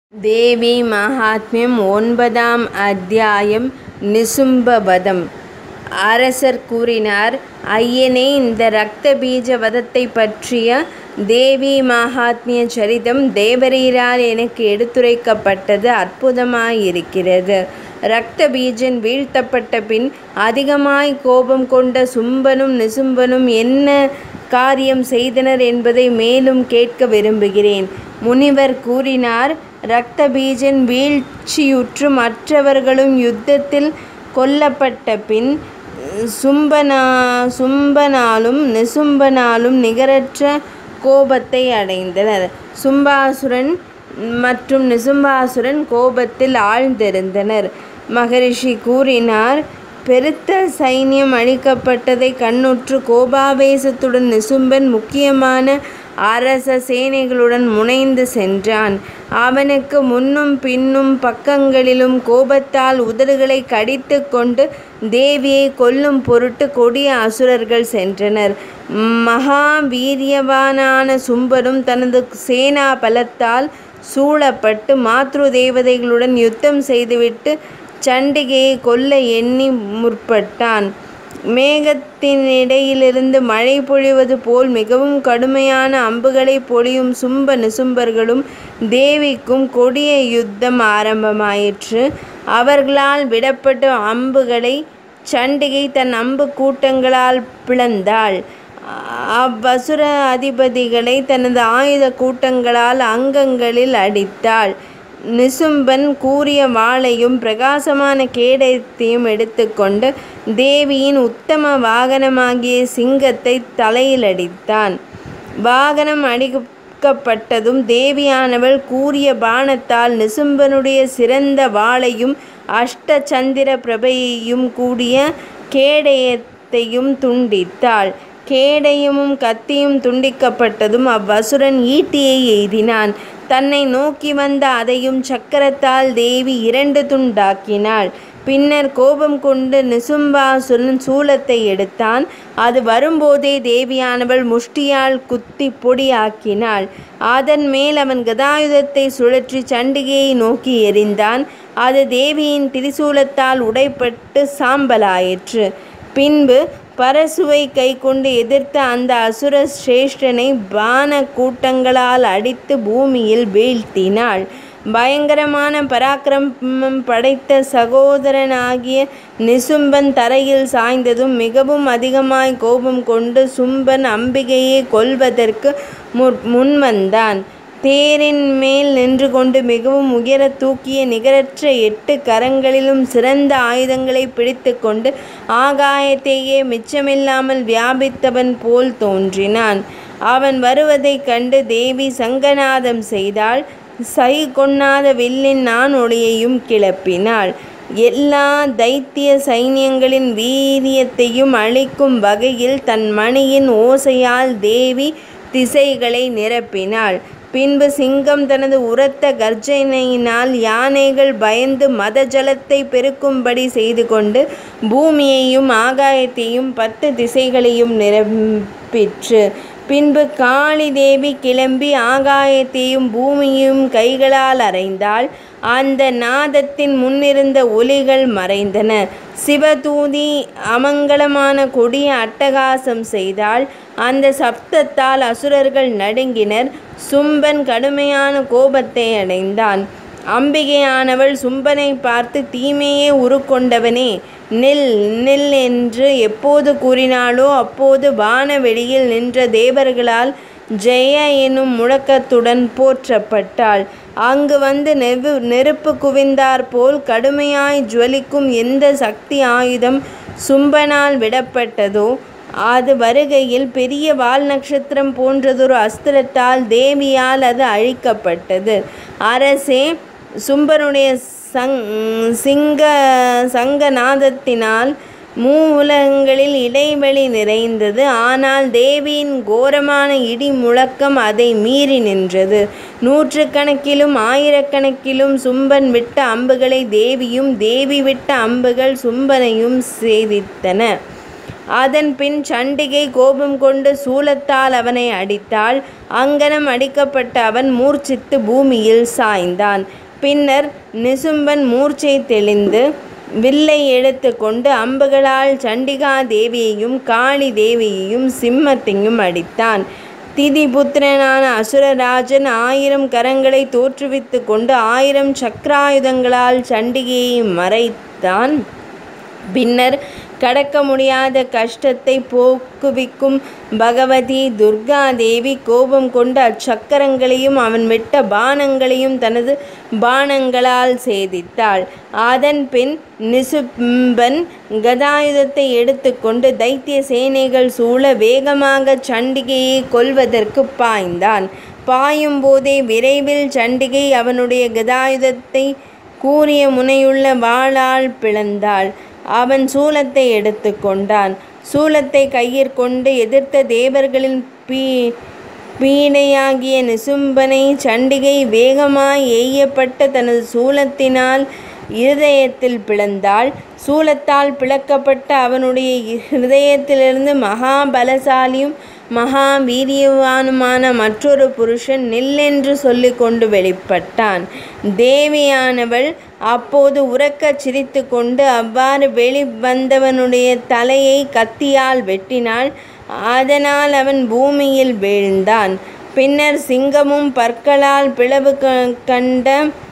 தேவி மகாத்மியம் 9ஆம் அத்தியாயம். நிசும்பவதம். அரசர் கூறினார், ஐயனே, இந்த இரத்த பீஜ வதத்தை பற்றிய தேவி மகாத்மிய சரிதம் தேவரீரால் எனக்கு எடுத்துரைக்கப்பட்டது அற்புதமாயிருக்கிறது. இரத்த பீஜன் வீழ்த்தப்பட்ட பின் அதிகமாய் கோபம் கொண்ட சும்பனும் நிசும்பனும் என்ன காரியம் செய்தனர் என்பதை மேலும் கேட்க விரும்புகிறேன். முனிவர் கூறினார், இரத்த பீஜன் வீழ்ச்சியுற்று மற்றவர்களும் யுத்தத்தில் கொல்லப்பட்ட பின் சும்பனாலும் நிசும்பனாலும் நிகரற்ற கோபத்தை அடைந்தனர். சும்பாசுரன் மற்றும் நிசும்பாசுரன் கோபத்தில் ஆழ்ந்திருந்தனர். மகரிஷி கூறினார், பெருத்த சைன்யம் அழிக்கப்பட்டதை கண்ணுற்று கோபாவேசத்துடன் நிசும்பன் முக்கியமான அரச சேனைகளுடன் முனைந்து சென்றான். அவனுக்கு முன்னும் பின்னும் பக்கங்களிலும் கோபத்தால் உதடுகளை கடித்து கொண்டு தேவியை கொல்லும் பொருட்டு கொடிய அசுரர்கள் சென்றனர். மகாவீரியவானான சும்பனும் தனது சேனா பலத்தால் சூழப்பட்டு மாத்ரு தேவதைகளுடன் யுத்தம் செய்துவிட்டு சண்டிகையை கொல்ல எண்ணி முற்பட்டான். மேகத்தினிடையிலிருந்து மழை பொழிவது போல் மிகவும் கடுமையான அம்புகளை பொழியும் சும்ப நிசும்பர்களும் தேவிக்கும் கொடிய யுத்தம் ஆரம்பமாயிற்று. அவர்களால் விடப்பட்ட அம்புகளை சண்டிகை தன் அம்பு கூட்டங்களால் பிளந்தாள். அவ்வசுர அதிபதிகளை தனது ஆயுத கூட்டங்களால் அங்கங்களில் அடித்தாள். நிசும்பன் கூரிய வாளையும் பிரகாசமான கேடயத்தையும் எடுத்துக்கொண்டு தேவியின் உத்தம வாகனமாகிய சிங்கத்தை தலையில் அடித்தான். வாகனம் அடிக்கப்பட்டதும் தேவியானவள் கூரிய பாணத்தால் நிசும்பனுடைய சிறந்த வாளையும் அஷ்ட சந்திர பிரபையையும் கூடிய கேடயத்தையும் துண்டித்தாள். கேடயமும் கத்தியும் துண்டிக்கப்பட்டதும் அவ்வசுரன் ஈட்டியை எய்தினான். தன்னை நோக்கி வந்த அதையும் சக்கரத்தால் தேவி 2 துண்டாக்கினாள். பின்னர் கோபம் கொண்டு நிசும்பாசுரன் சூலத்தை எடுத்தான். அது வரும்போதே தேவியானவள் முஷ்டியால் குத்தி பொடியாக்கினாள். அதன் மேல் அவன் கதாயுதத்தை சுழற்றி சண்டிகையை நோக்கி எறிந்தான். அது தேவியின் திரிசூலத்தால் உடைப்பட்டு சாம்பலாயிற்று. பின்பு பரசுவை கை கொண்டு எதிர்த்த அந்த அசுர சிரேஷ்டனை பான கூட்டங்களால் அடித்து பூமியில் வீழ்த்தினாள். பயங்கரமான பராக்கிரமம் படைத்த சகோதரனாகிய நிசும்பன் தரையில் சாய்ந்ததும் மிகவும் அதிகமாய் கோபம் கொண்டு சும்பன் அம்பிகையை கொல்வதற்கு முன்வந்தான். தேரின் மேல் நின்று கொண்டு மிகவும் உயர தூக்கிய நிகரற்ற 8 கரங்களிலும் சிறந்த ஆயுதங்களை பிடித்து கொண்டு ஆகாயத்தையே மிச்சமில்லாமல் வியாபித்தவன் போல் தோன்றினான். அவன் வருவதைக் கண்டு தேவி சங்கநாதம் செய்தாள். சை கொண்ணாத வில்லின் நாணொளியையும் கிளப்பினாள். எல்லா தைத்திய சைன்யங்களின் வீரியத்தையும் அழிக்கும் வகையில் தன் மணியின் ஓசையால் தேவி திசைகளை நிரப்பினாள். பின்பு சிங்கம் தனது உரத்த கர்ஜனையினால் யானைகள் பயந்து மத ஜலத்தை பெருக்கும்படி செய்து கொண்டு பூமியையும் ஆகாயத்தையும் 10 திசைகளையும் நிரப்பிற்று. பின்பு காளி தேவி கிளம்பி ஆகாயத்தையும் பூமியையும் கைகளால் அறைந்தாள். அந்த நாதத்தின் முன்னிருந்த ஒலிகள் மறைந்தன. சிவதூதி அமங்கலமான கொடிய அட்டகாசம் செய்தாள். அந்த சப்தத்தால் அசுரர்கள் நடுங்கினர். சும்பன் கடுமையான கோபத்தை அடைந்தான். அம்பிகையானவள் சும்பனை பார்த்து, தீமையே உருக்கொண்டவனே, நில் நில் என்று எப்போது கூறினாளோ அப்போது வானவெளியில் நின்ற தேவர்களால் ஜெய எனும் முழக்கத்துடன் போற்றப்பட்டாள். அங்கு வந்து நெருப்பு குவிந்தார் போல் கடுமையாய் ஜுவலிக்கும் எந்த சக்தி ஆயுதம் சும்பனால் விடப்பட்டதோ அது வருகையில் பெரிய வால் நட்சத்திரம் போன்றதொரு அஸ்திரத்தால் தேவியால் அது அழிக்கப்பட்டது. அரசே, சும்பனுடைய சங்கநாதத்தினால் மூலங்களில் இடைவெளி நிறைந்தது. ஆனால் தேவியின் கோரமான இடி முழக்கம் அதை மீறி நின்றது. 100 கணக்கிலும் 1000 கணக்கிலும் சும்பன் விட்ட அம்புகளை தேவியும் தேவி விட்ட அம்புகள் சும்பனையும் சேதித்தன. அதன் பின் சண்டிகை கோபம் கொண்டு சூலத்தால் அவனை அடித்தாள். அங்கனம் அடிக்கப்பட்ட அவன் மூர்ச்சித்து பூமியில் சாய்ந்தான். பின்னர் நிசும்பன் மூர்ச்சை தெளிந்து வில்லை எடுத்து கொண்டு அம்புகளால் சண்டிகா தேவியையும் காளி தேவியையும் சிம்மத்தையும் அடித்தான். திதிபுத்திரனான அசுரராஜன் 1000 கரங்களை தோற்றுவித்து கொண்டு 1000 சக்கராயுதங்களால் சண்டிகையை மறைத்தான். பின்னர் கடக்க முடியாத கஷ்டத்தை போக்குவிக்கும் பகவதி துர்கா தேவி கோபம் கொண்டு அச்சக்கரங்களையும் அவன் விட்ட பானங்களையும் தனது பானங்களால் சேதித்தாள். அதன் பின் நிசும்பன் கதாயுதத்தை எடுத்துக்கொண்டு தைத்திய சேனைகள் சூழ வேகமாக சண்டிகையை கொல்வதற்கு பாய்ந்தான். பாயும் போதே விரைவில் சண்டிகை அவனுடைய கதாயுதத்தை கூரிய முனையுள்ள வாளால் பிளந்தாள். அவன் சூலத்தை எடுத்து கொண்டான். சூலத்தை கையிற்கொண்டு எதிர்த்த தேவர்களின் பீடையாகிய நிசும்பனை சண்டிகை வேகமாய் எய்யப்பட்ட தனது சூலத்தினால் இருதயத்தில் பிளந்தாள். சூலத்தால் பிளக்கப்பட்ட அவனுடைய இருதயத்திலிருந்து மகாபலசாலியும் மகாவீரியவானுமான மற்றொரு புருஷன் நில்லென்று சொல்லிக் கொண்டு வெளிப்பட்டான். தேவியானவள் அப்போது உரக்கச் சிரித்து கொண்டு அவ்வாறு வெளிவந்தவனுடைய தலையை கத்தியால் வெட்டினாள். அதனால் அவன் பூமியில் வீழ்ந்தான். பின்னர் சிங்கமும் பற்களால் பிளவு கண்ட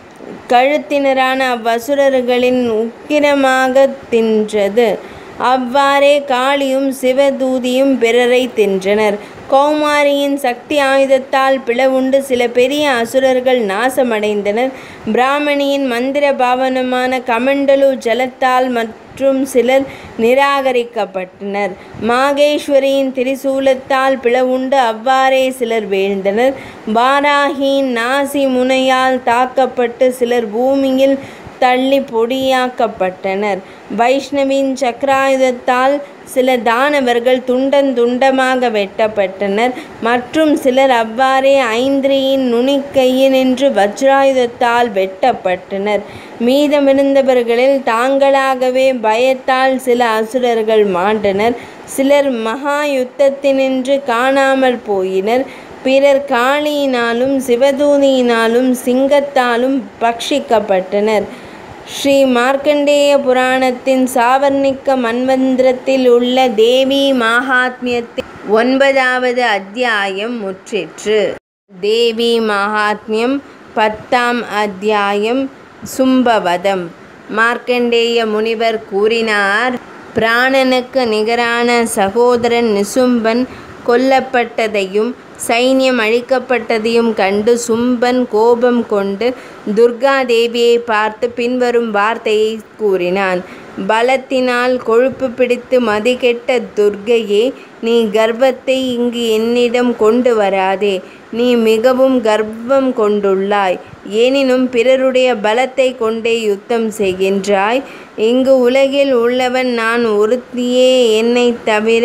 கழுத்தினரான அவ்வசுரர்களின் உக்கிரமாக தின்றது. அவ்வாறே காளியும் சிவதூதியும் பிறரை தின்றனர். கௌமாரியின் சக்தி ஆயுதத்தால் பிளவுண்டு சில பெரிய அசுரர்கள் நாசமடைந்தனர். பிராமணியின் மந்திர பாவனமான கமண்டலு ஜலத்தால் மற்றும் சிலர் நிராகரிக்கப்பட்டனர். மாகேஸ்வரியின் திரிசூலத்தால் பிளவுண்டு அவ்வாறே சிலர் வீழ்ந்தனர். வாராகியின் நாசி முனையால் தாக்கப்பட்டு சிலர் பூமியில் தள்ளி பொடியாக்கப்பட்டனர். வைஷ்ணவின் சக்கராயுதத்தால் சில தானவர்கள் துண்டமாக வெட்டப்பட்டனர். மற்றும் சிலர் அவ்வாறே ஐந்திரியின் நுனிக்கையினின்று வஜ்ராயுதத்தால் வெட்டப்பட்டனர். மீதமிருந்தவர்களில் தாங்களாகவே பயத்தால் சில அசுரர்கள் மாண்டனர். சிலர் மகா யுத்தத்தினின்று காணாமல் போயினர். பிறர் காளியினாலும் சிவதூதியினாலும் சிங்கத்தாலும் பட்சிக்கப்பட்டனர். ஸ்ரீ மார்க்கண்டேய புராணத்தின் சாவர்ணிக்க மன்வந்திரத்தில் உள்ள தேவி மகாத்மியத்தின் 9வது அத்தியாயம் முற்றிற்று. தேவி மகாத்மியம் 10ஆம் அத்தியாயம். சும்பவதம். மார்க்கண்டேய முனிவர் கூறினார், பிராணனுக்கு நிகரான சகோதரன் நிசும்பன் கொல்லப்பட்டதையும் சைன்யம் அழிக்கப்பட்டதையும் கண்டு சும்பன் கோபம் கொண்டு துர்கா தேவியை பார்த்து பின்வரும் வார்த்தையை கூறினான். பலத்தினால் கொழுப்பு பிடித்து மதிகெட்ட துர்க்கையே, நீ கர்வத்தை இங்கு என்னிடம் கொண்டு வராதே. நீ மிகவும் கர்வம் கொண்டுள்ளாய். எனினும் பிறருடைய பலத்தை கொண்டே யுத்தம் செய்கின்றாய். இங்கு உலகில் உள்ளவன் நான் ஒருத்தியே. என்னை தவிர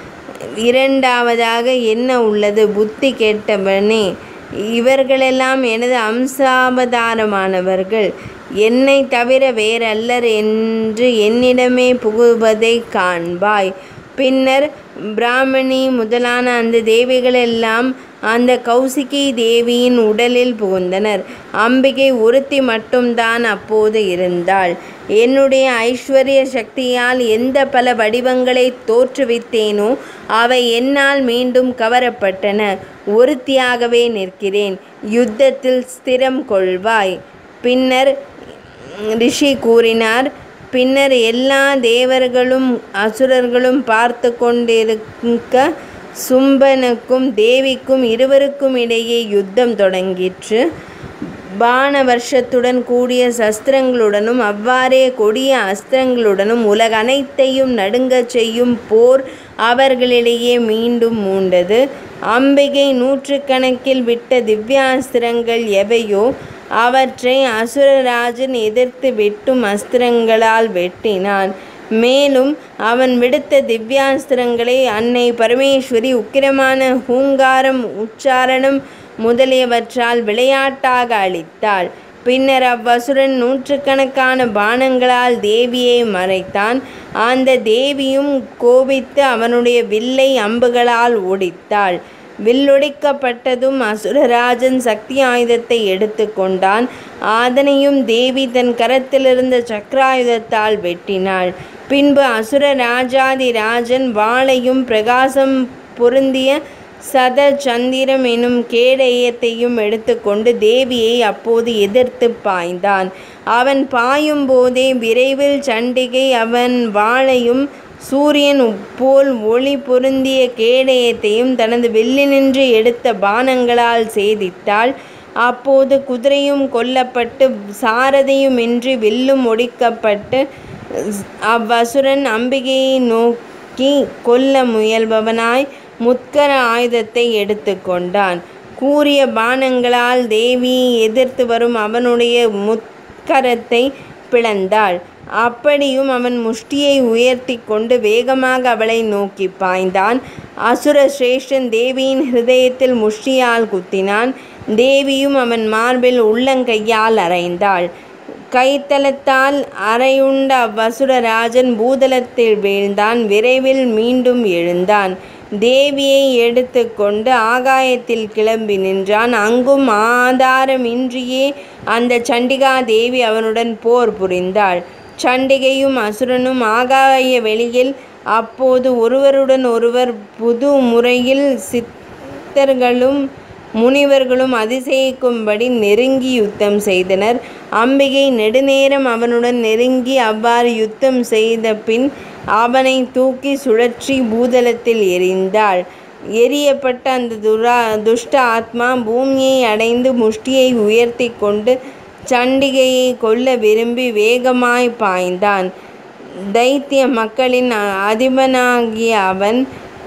இரண்டாவதாக என்ன உள்ளது? புத்தி கெட்டவனே, இவர்களெல்லாம் எனது அம்சாவதாரமானவர்கள். என்னை தவிர வேறல்லர் என்று என்னிடமே புகுவதை காண்பாய். பின்னர் பிராமணி முதலான அந்த தேவிகளெல்லாம் அந்த கௌசிகி தேவியின் உடலில் புகுந்தனர். அம்பிகை ஒருத்தி மட்டும்தான் அப்போது இருந்தாள். என்னுடைய ஐஸ்வர்ய சக்தியால் எந்த பல வடிவங்களை தோற்றுவித்தேனோ அவை என்னால் மீண்டும் கவரப்பட்டன. ஒருத்தியாகவே நிற்கிறேன். யுத்தத்தில் ஸ்திரம் கொள்வாய். பின்னர் ரிஷி கூறினார், பின்னர் எல்லா தேவர்களும் அசுரர்களும் பார்த்து கொண்டிருக்க சும்பனுக்கும் தேவிக்கும் இருவருக்கும் இடையே யுத்தம் தொடங்கிற்று. பானவர்ஷத்துடன் கூடிய சஸ்திரங்களுடனும் அவ்வாறே கொடிய அஸ்திரங்களுடனும் உலக அனைத்தையும் நடுங்கச் செய்யும் போர் அவர்களிடையே மீண்டும் மூண்டது. அம்பிகை 100கணக்கில் விட்ட திவ்யாஸ்திரங்கள் எவையோ அவற்றை அசுரராஜன் எதிர்த்து வெட்டும் அஸ்திரங்களால் வெட்டினான். மேலும் அவன் விடுத்த திவ்யாஸ்திரங்களை அன்னை பரமேஸ்வரி உக்கிரமான ஹூங்காரம், உச்சாரணம் முதலியவற்றால் விளையாட்டாக அளித்தாள். பின்னர் அவ்வசுரன் நூற்றுக்கணக்கான பாணங்களால் தேவியை மறைத்தான். அந்த தேவியும் கோபித்து அவனுடைய வில்லை அம்புகளால் ஒடித்தாள். வில்லொடிக்கப்பட்டதும் அசுரராஜன் சக்தி ஆயுதத்தை எடுத்து கொண்டான். அதனையும் தேவி தன் கரத்திலிருந்த சக்கராயுதத்தால் வெட்டினாள். பின்பு அசுர ராஜாதி ராஜன் வாளையும் பிரகாசம் பொருந்திய சத சந்திரம் எனும் கேடயத்தையும் எடுத்துக்கொண்டு தேவியை அப்போது எதிர்த்து பாய்ந்தான். அவன் பாயும் போதே விரைவில் சண்டிகை அவன் வாளையும் சூரியன் போல் ஒளி பொருந்திய கேடயத்தையும் தனது வில்லினின்று எடுத்த பாணங்களால் சேதித்தாள். அப்போது குதிரையும் கொல்லப்பட்டு சாரதியுமின்றி வில்லும் ஒடிக்கப்பட்டு அவ்வசுரன் அம்பிகையை நோக்கி கொல்ல முயல்பவனாய் முத்கர ஆயுதத்தை எடுத்து கொண்டான். கூரிய பாணங்களால் தேவியை எதிர்த்து வரும் அவனுடைய முத்கரத்தை பிளந்தாள். அப்படியும் அவன் முஷ்டியை உயர்த்தி கொண்டு வேகமாக அவளை நோக்கி பாய்ந்தான். அசுர சிரேஷ்டன் தேவியின் ஹிருதயத்தில் முஷ்டியால் குத்தினான். தேவியும் அவன் மார்பில் உள்ளங்கையால் அறைந்தாள். கைத்தலத்தால் அறையுண்ட அவ்வசுரராஜன் பூதலத்தில் வீழ்ந்தான். விரைவில் மீண்டும் எழுந்தான். தேவியை எடுத்து கொண்டு ஆகாயத்தில் கிளம்பி நின்றான். அங்கும் ஆதாரமின்றியே அந்த சண்டிகா தேவி அவனுடன் போர் புரிந்தாள். சண்டிகையும் அசுரனும் ஆகாய வெளியில் அப்போது ஒருவருடன் ஒருவர் புது முறையில் சித்தர்களும் முனிவர்களும் அதிசயிக்கும்படி நெருங்கி யுத்தம் செய்தனர். அம்பிகை நெடுநேரம் அவனுடன் நெருங்கி அவ்வாறு யுத்தம் செய்த பின் அவனை தூக்கி சுழற்றி பூதலத்தில் எறிந்தாள். எரியப்பட்ட அந்த துஷ்ட ஆத்மா பூமியை அடைந்து முஷ்டியை உயர்த்தி கொண்டு சண்டிகையை கொல்ல விரும்பி வேகமாய் பாய்ந்தான். தைத்திய மக்களின் அதிபனாகிய அவன்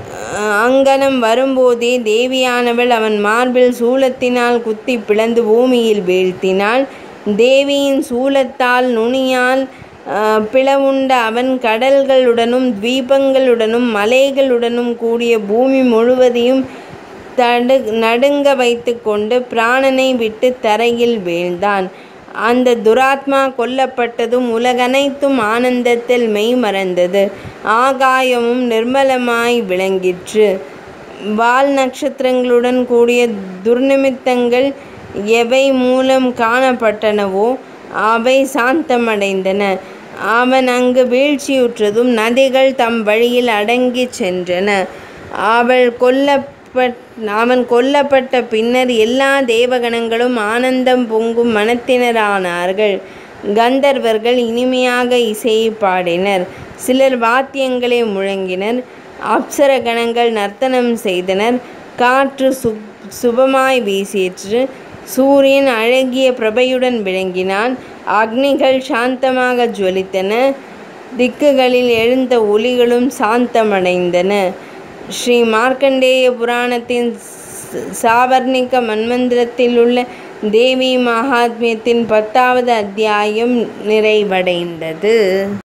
அங்கனம் வரும்போதே தேவியானவள் அவன் மார்பில் சூலத்தினால் குத்தி பிளந்து பூமியில் வீழ்த்தினாள். தேவியின் சூலத்தால் நுனியால் பிளவுண்ட அவன் கடல்களுடனும் தீபங்களுடனும் மலைகளுடனும் கூடிய பூமி முழுவதையும் நடுங்க வைத்து கொண்டு பிராணனை விட்டு தரையில் வீழ்ந்தான். அந்த துராத்மா கொல்லப்பட்டதும் உலகனைத்தும் ஆனந்தத்தில் மெய் மறந்தது. ஆகாயமும் நிர்மலமாய் விளங்கிற்று. வால் நட்சத்திரங்களுடன் கூடிய துர்நிமித்தங்கள் எவை மூலம் காணப்பட்டனவோ அவை சாந்தமடைந்தன. அவன் அங்கு வீழ்ச்சியுற்றதும் நதிகள் தம் வழியில் அடங்கி சென்றன. அவன் கொல்லப்பட்ட பின்னர் எல்லா தேவகணங்களும் ஆனந்தம் பொங்கும் மனத்தினரானார்கள். கந்தர்வர்கள் இனிமையாக இசையை பாடினர். சிலர் வாத்தியங்களை முழங்கினர். அப்சர கணங்கள் நர்த்தனம் செய்தனர். காற்று சுபமாய் வீசிற்று. சூரியன் அழகிய பிரபையுடன் விளங்கினான். அக்னிகள் சாந்தமாக ஜொலித்தன. திக்குகளில் எழுந்த ஒலிகளும் சாந்தமடைந்தன. ஸ்ரீ மார்க்கண்டேய புராணத்தின் சாவர்ணிக மன்வந்திரத்தில் உள்ள தேவி மகாத்மியத்தின் 10வது அத்தியாயம் நிறைவடைந்தது.